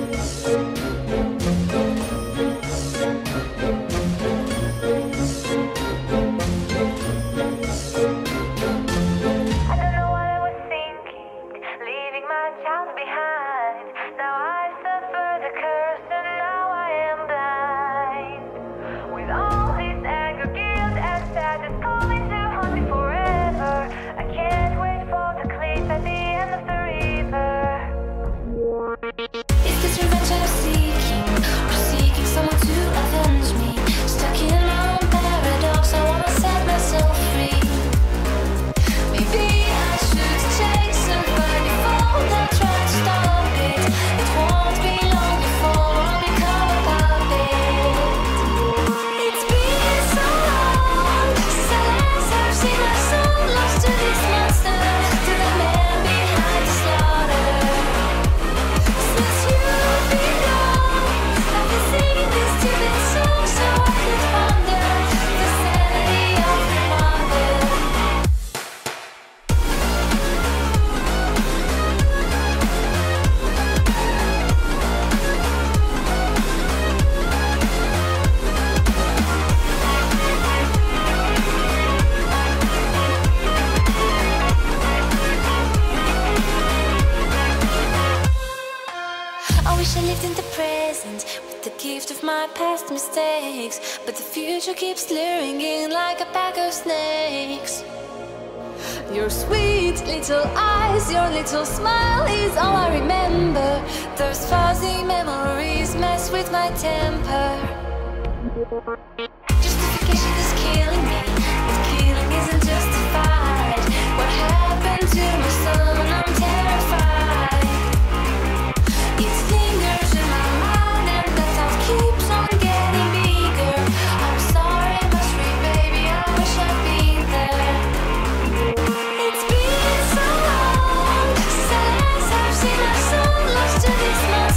Mistakes, but the future keeps luring in like a pack of snakes. Your sweet little eyes, your little smile is all I remember. Those fuzzy memories mess with my temper. Justification is killing me, but killing isn't justified. What happened to my son? I'm terrified. It lingers in my mind and that thought keeps on getting bigger. I'm sorry, mushroom baby, I wish I'd been there. It's been so long since I've seen our son lost to this monster.